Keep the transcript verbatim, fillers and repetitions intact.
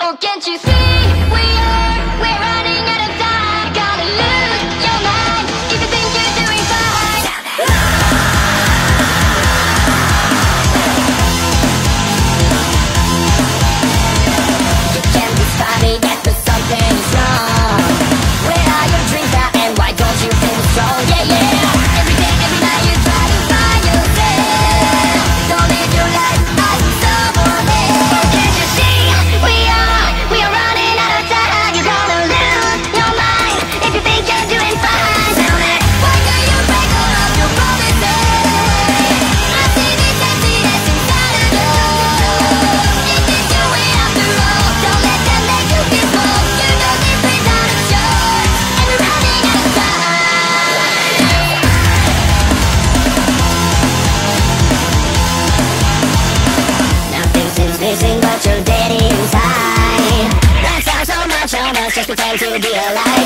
Oh, can't you see we are, we're running out of time. Gonna lose your mind if you think you're doing fine. You can't be funny, yet but something is wrong. Where are your dreams now and why don't you feel strong? Yeah, yeah, every day, every night you try to find yourself. Don't live your life like someone else. Can't you see we are, we are running out of time. You're gonna lose your mind if you think you're doing fine. Tell me, why do you break all of your promises away? I see this emptiness inside of you. Is this your way after all? Don't let them make you feel small. You know this is not a choice, and we're running out of time. Nothing seems missing but you're dead inside. That sounds so much, so much, just pretend to be alive.